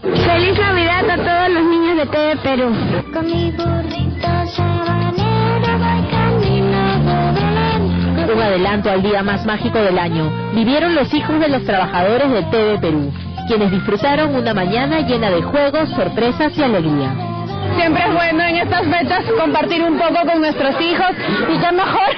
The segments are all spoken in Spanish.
Feliz Navidad a todos los niños de TV Perú. Con mi burrito sabanero voy camino de Belén. Un adelanto al día más mágico del año vivieron los hijos de los trabajadores de TV Perú, quienes disfrutaron una mañana llena de juegos, sorpresas y alegría. Siempre es bueno en estas fechas compartir un poco con nuestros hijos y qué mejor,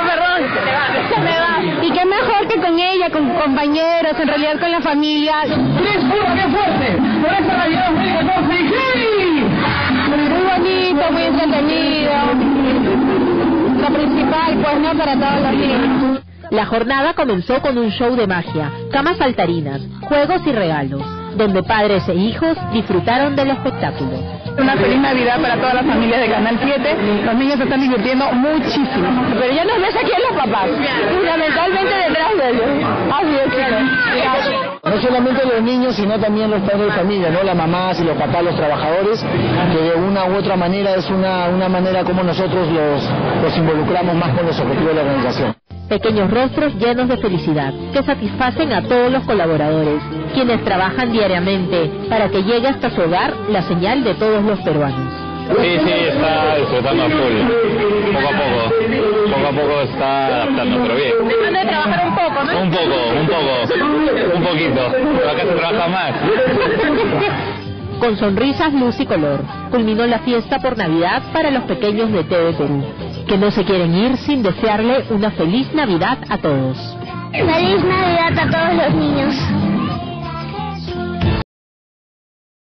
y qué mejor que con ella, con compañeros, en realidad con la familia. ¡Qué fuerte! Por esta Navidad 2014, ¡sí! Muy bonito, muy entretenido. Lo principal, pues, ¿no? Para todos los niños. La jornada comenzó con un show de magia, camas saltarinas, juegos y regalos, donde padres e hijos disfrutaron del espectáculo. Una feliz Navidad para todas las familias de Canal 7. Los niños se están divirtiendo muchísimo. Pero ya nos ves aquí en los papás, fundamentalmente detrás de ellos. Así es, chicos. No solamente los niños, sino también los padres de familia, ¿no? Las mamás y los papás, los trabajadores, que de una u otra manera es una manera como nosotros los involucramos más con los objetivos de la organización. Pequeños rostros llenos de felicidad que satisfacen a todos los colaboradores, quienes trabajan diariamente para que llegue hasta su hogar la señal de todos los peruanos. Sí, está disfrutando a full, poco a poco está adaptando, pero bien. Dejando de trabajar un poco, ¿no? Un poquito, pero acá se trabaja más. Con sonrisas, luz y color, culminó la fiesta por Navidad para los pequeños de TV Perú, que no se quieren ir sin desearle una feliz Navidad a todos. Feliz Navidad a todos los niños.